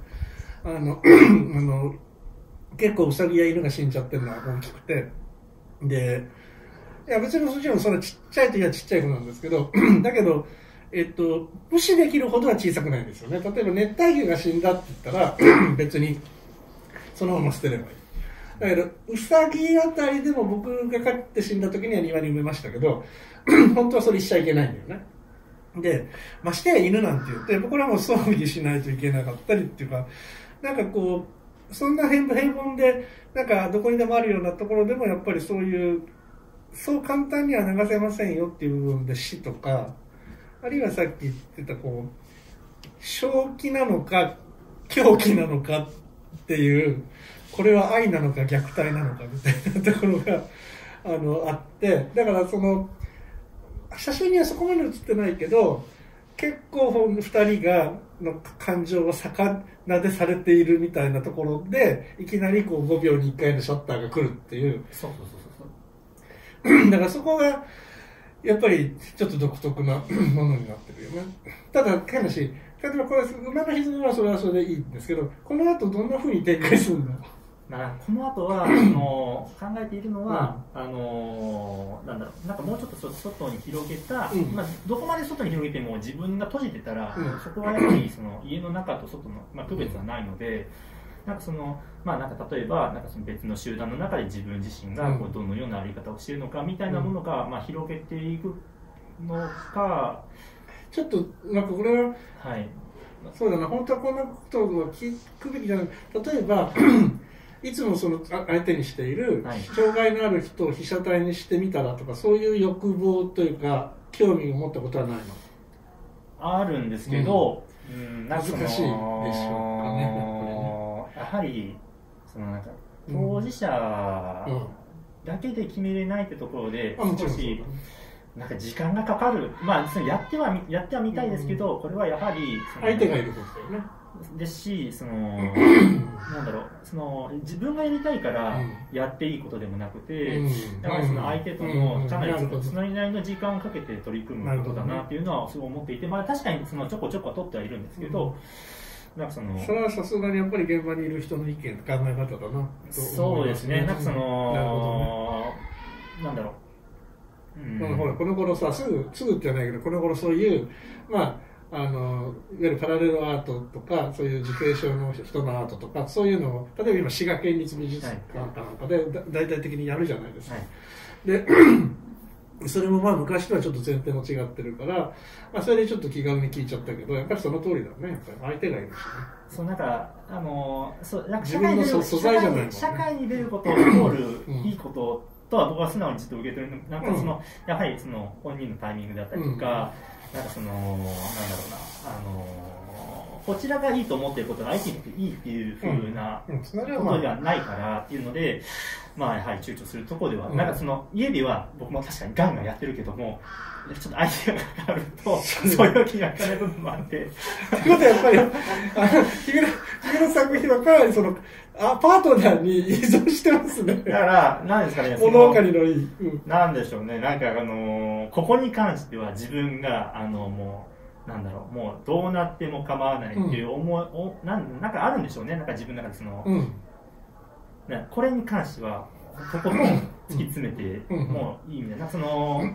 結構ウサギや犬が死んじゃってるのは大きくて、でいや別にもちろんそのちっちゃい時はちっちゃい子なんですけどだけど無視できるほどは小さくないんですよね。例えば熱帯魚が死んだって言ったら別にそのまま捨てればいい。だけどウサギあたりでも僕が飼って死んだ時には庭に埋めましたけど本当はそれしちゃいけないんだよね。でましてや犬なんて言ってこれはもう葬儀しないといけなかったりっていうか、なんかこうそんな平凡でなんかどこにでもあるようなところでもやっぱりそう簡単には流せませんよっていう部分で死とか、あるいはさっき言ってたこう正気なのか狂気なのかっていう、これは愛なのか虐待なのかみたいなところがあって、だからその写真にはそこまで写ってないけど結構2人の感情が魚でされているみたいなところでいきなりこう5秒に1回のシャッターが来るっていう。だからそこがやっぱりちょっと独特なものになってるよね。ただ変なし、例えばこれ馬の歪みはそれはそれでいいんですけど、この後どんな風に展開するんだろう。 この後は考えているのは、なんかもうちょっと外に広げた、どこまで外に広げても自分が閉じてたら、そこはやっぱりその家の中と外の、区別はないので、なんか例えばなんかその別の集団の中で自分自身がこうどのようなあり方をしているのかみたいなものが、広げていくのか、 ちょっとなんかこれは、そうだな、本当はこんなことを聞くべきじゃない。例えばいつもその相手にしている障害のある人を被写体にしてみたらとか、そういう欲望というか興味を持ったことはないの？ あるんですけど、 難しいでしょうかね。 やはりそのなんか当事者だけで決めれないってところで少しなんか時間がかかる。やってはみたいですけど、これはやはり相手がいることだよね。 ですし、なんだろう、自分がやりたいからやっていいことでもなくて、だからその相手とのかなりそのなりの時間をかけて取り組むことだなっていうのはすごい思っていて、確かにちょこちょこは取ってはいるんですけど、なんかそれはさすがにやっぱり現場にいる人の意見、考え方だな。 そうですね。なんかなんだろう。 ほらこの頃さ、すぐって言わないけど、この頃そういういわゆるパラレルアートとか、そういう自閉症の人のアートとか、そういうのを例えば今滋賀県立美術館かなんかで大々的にやるじゃないですか。でそれも昔とはちょっと前提も違ってるから、それでちょっと気軽に聞いちゃったけど、やっぱりその通りだね。やっぱり相手がいるしね。 なんか自分の素材じゃないもんね。 社会に出ることをイコールいいこととは僕は素直にちょっと受け取る。なんかやはり本人のタイミングだったりとか、なんかなんだろうな、こちらがいいと思っていることが相手にとっていいっていうふうなことではないからっていうので、やはり躊躇するところでは、なんか家では僕も確かにガンガンやってるけども、ちょっと相手がかかると、そういう気がかない部分もあって。 ということはやっぱり、君の作品はかなりパートナーに依存してますね。 だから、なんですかね、 物分かりのいい。 なんでしょうね、なんかここに関しては自分が、もう、なんだろう、もうどうなっても構わないっていうなんかあるんでしょうね、なんか自分の中でこれに関しては、ここも突き詰めてもういいみたいな、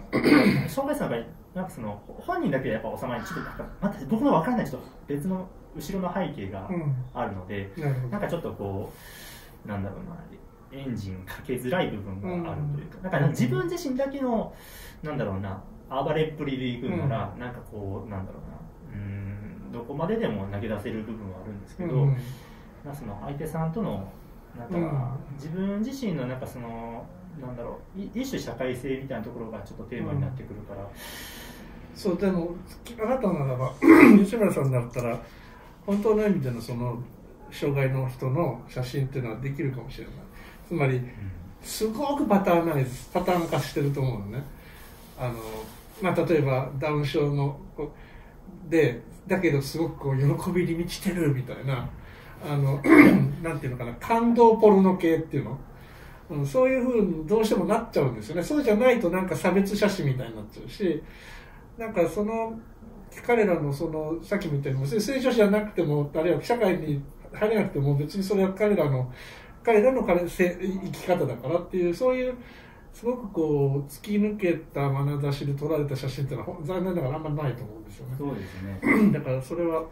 障害者の場合、なんか本人だけでやっぱ収まり、ちょっと待って、僕の分からない、ちょっと別の後ろの背景があるので、なんかちょっとこうなんだろうな、エンジンかけづらい部分があるというか、なんか自分自身だけのなんだろうな、暴れっぷりでいくなら、なんかこうなんだろうな、どこまででも投げ出せる部分はあるんですけど、その相手さんとのなんか自分自身のなんかそのなんだろう、一種社会性みたいなところがちょっとテーマになってくるから、 そうでもあなたならば西村さんだったら本当の意味でのその障害の人の写真っていうのはできるかもしれない。つまりすごくパターン化してると思うのね。例えばダウン症のでだけどすごくこう喜びに満ちてるみたいななんていうのかな、感動ポルノ系っていうの、そういうふうにどうしてもなっちゃうんですよね。そうじゃないとなんか差別写真みたいになっちゃうし、なんかその彼らのそのさっきみたいに正常者じゃなくてもあるいは社会に入れなくても別にそれは彼らの生き方だからっていう、そういうすごくこう突き抜けた眼差しで撮られた写真っていうのは残念ながらあんまりないと思うんですよね。 そうですね。 だからそれは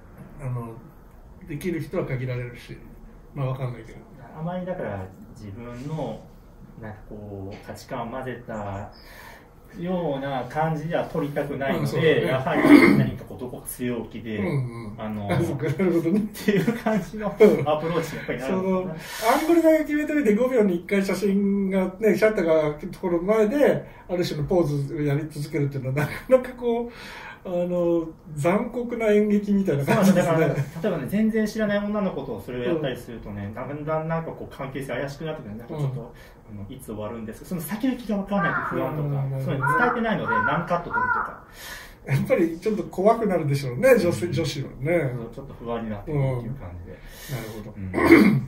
できる人は限られるし、まあわかんないけど。 あまりだから自分のなんかこう価値観を混ぜたような感じでは撮りたくないので、やはり何かこうどこか強気で、 なるほどね、 っていう感じのアプローチやっぱりなるほど、ね、 アングルだけ決めてみて5秒に1回写真がねシャッターがところ前である種のポーズをやり続けるっていうのはなかなかこう残酷な演劇みたいな感じですね。 例えばね、全然知らない女の子とそれをやったりするとね、だんだんなんかこう関係性怪しくなってくる、なんかちょっと、いつ終わるんですか、その先行きが分からないと不安とか、そういうの伝えてないので何カット取るとか。 やっぱりちょっと怖くなるでしょうね、女子はね。 ちょっと不安になってくるっていう感じで。 なるほど。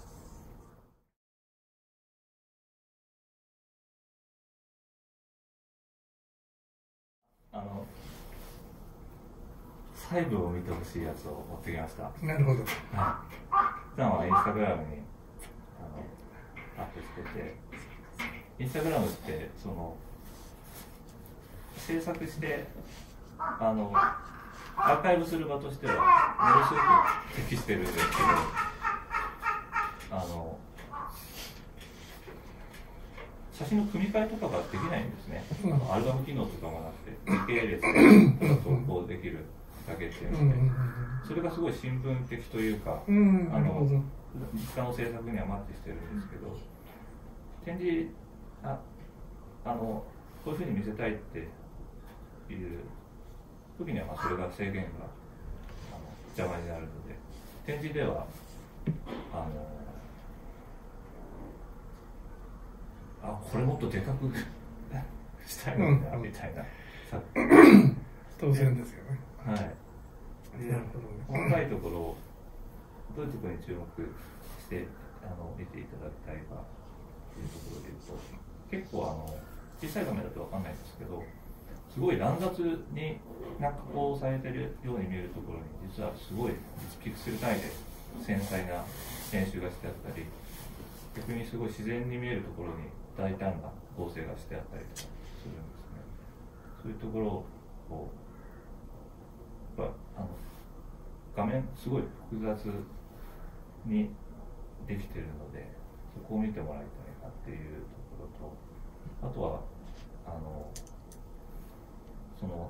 細部を見てほしいやつを持ってきました。 なるほど。 普段はインスタグラムにアップしてて、インスタグラムってその制作してアーカイブする場としてはものすごく適してるんですけど、写真の組み替えとかができないんですね。アルバム機能とかもなくて時系列で投稿できるだけっていうので、それがすごい新聞的というか、実家の制作にはマッチしてるんですけど、展示こういうふうに見せたいっていう時にはそれが制限が邪魔になるので、展示ではこれもっとでかくしたいのになみたいな、 当然ですよね。 はい。で、細かいところをどういうところに注目して見ていただきたいかというところでいうと、結構小さい画面だと分かんないんですけど、すごい乱雑に加工されてるように見えるところに実はすごいピクセル単位で繊細な編集がしてあったり、逆にすごい自然に見えるところに大胆な構成がしてあったりとかするんですね。そういうところを画面すごい複雑にできてるので、そこを見てもらいたいなっていうところと、あとはその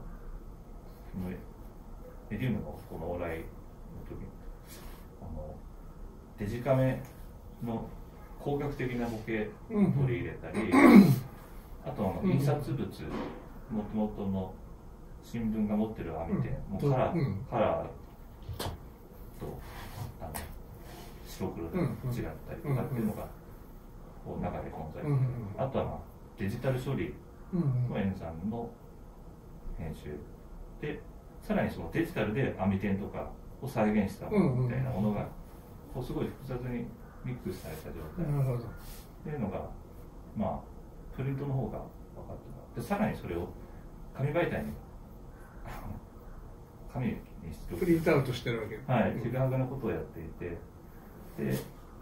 メディウムのこの往来の時にデジカメの工学的なボケを取り入れたり、あとは印刷物、もともとの新聞が持ってる網点、もうカラーと白黒で違ったりとかっていうのがこう中で混在して、あとはデジタル処理の演算の編集で、さらにそのデジタルで網点とかを再現したものみたいなものがこうすごい複雑にミックスされた状態っていうのが、プリントの方が分かってもらって、さらにそれを紙媒体に紙にしてプリントアウトしてるわけです、 はい、時間なことをやっていて、で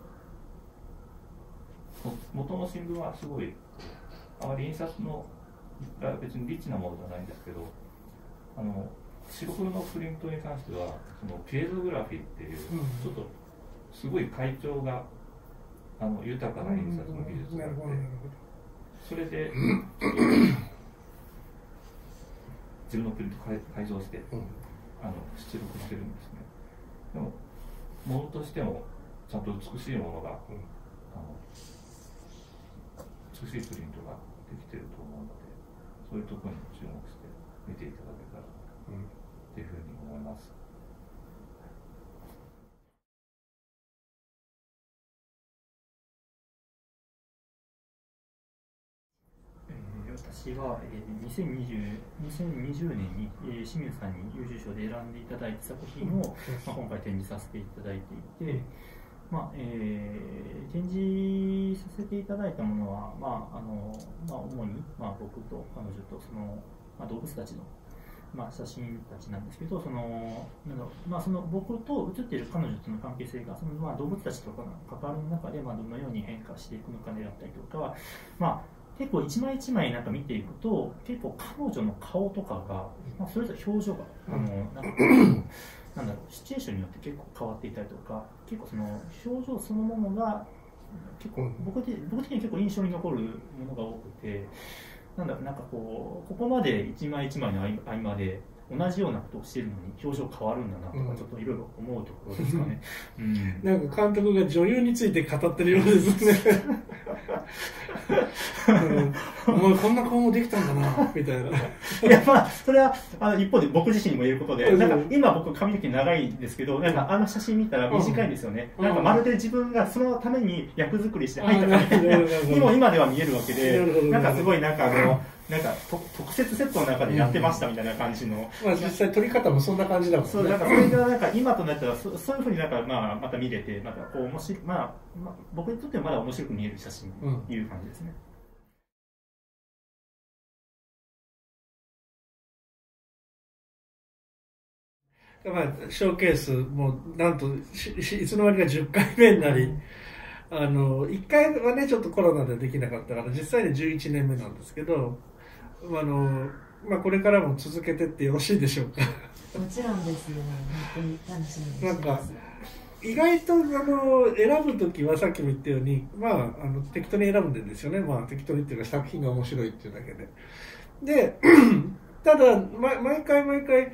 元の新聞はすごいあまり印刷のが別にリッチなものじゃないんですけど、 白黒のプリントに関してはそのペーゾグラフィーっていう、ちょっとすごい階調が豊かな印刷の技術があって、それで自分のプリント改造して、出力してるんですね。でも物としてもちゃんと美しいものが、美しいプリントができてると思うので、そういうところに注目して見ていただけたらというふうに思います。 私は2020年に清水さんに優秀賞で選んでいただいた作品を今回展示させていただいていて、展示させていただいたものは、主に僕と彼女と動物たちの写真たちなんですけど、その僕と写っている彼女との関係性が動物たちとかの関わりの中でどのように変化していくのかであったりとか、結構一枚一枚見ていくと結構彼女の顔とかが、それぞれ表情がシチュエーションによって結構変わっていたりとか、結構その表情そのものが結構僕的に結構印象に残るものが多くて、ここまで一枚一枚の合間で同じようなことをしているのに表情変わるんだなとか、ちょっといろいろ思うところですかね。 なんか監督が女優について語ってるようですね。お前こんな顔もできたんだなみたいな。 いやそれは一方で僕自身にも言えることで、今僕髪の毛長いんですけど、写真見たら短いんですよね。まるで自分がそのために役作りして入ったみたいなにも今では見えるわけで、すごい特設セットの中でやってましたみたいな感じの、 実際撮り方もそんな感じだもんね。 それが今となったらそういうふうにまた見れて、面白い、僕にとってはまだ面白く見える写真という感じですね。 ショーケースもなんといつの間にか10回目になり、1回はねちょっとコロナでできなかったから実際に11年目なんですけど、これからも続けてってよろしいでしょうか。 もちろんですよ。本当に楽しみにしてます。 意外と選ぶときはさっきも言ったように、適当に選ぶんですよね。適当にっていうか作品が面白いっていうだけで。で、ただ、毎回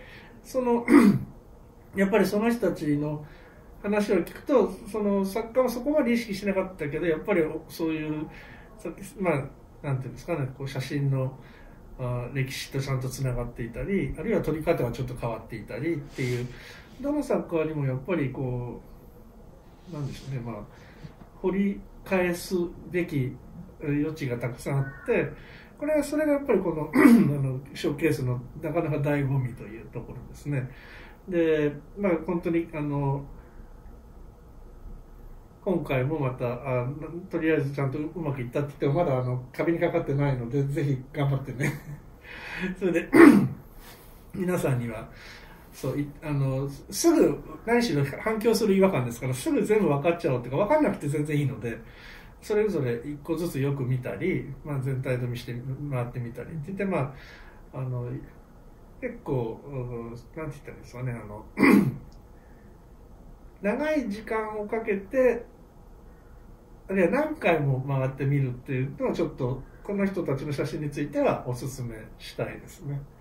やっぱりその人たちの話を聞くと、その作家はそこまで意識しなかったけど、やっぱりそういうなんていうんですかね、写真の歴史とちゃんとつながっていたり、あるいは撮り方がちょっと変わっていたりっていう、どの作家にもやっぱりなんでしょうね、掘り返すべき余地がたくさんあって、それがやっぱりこのショーケースのなかなか醍醐味というところですね。で、本当に今回もまたとりあえずちゃんとうまくいったって言ってもまだ壁にかかってないので、ぜひ頑張ってね。それで皆さんにはすぐ何しろ反響する違和感ですから、すぐ全部分かっちゃおうっていうか、分かんなくて全然いいので、それぞれ一個ずつよく見たり、全体読みして回ってみたりって言って、結構なんて言ったらいいですかね、長い時間をかけて、あるいは何回も回ってみるっていうのはちょっとこの人たちの写真についてはおすすめしたいですね。